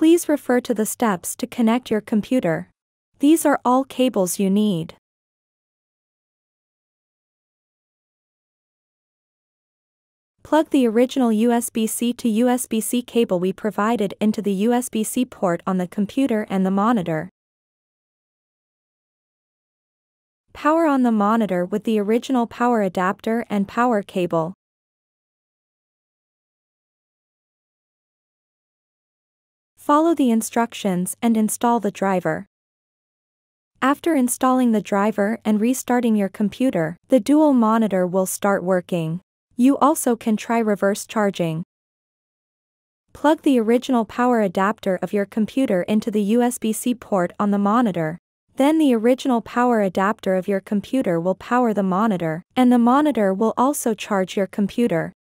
Please refer to the steps to connect your computer. These are all cables you need. Plug the original USB-C to USB-C cable we provided into the USB-C port on the computer and the monitor. Power on the monitor with the original power adapter and power cable. Follow the instructions and install the driver. After installing the driver and restarting your computer, the dual monitor will start working. You also can try reverse charging. Plug the original power adapter of your computer into the USB-C port on the monitor. Then the original power adapter of your computer will power the monitor, and the monitor will also charge your computer.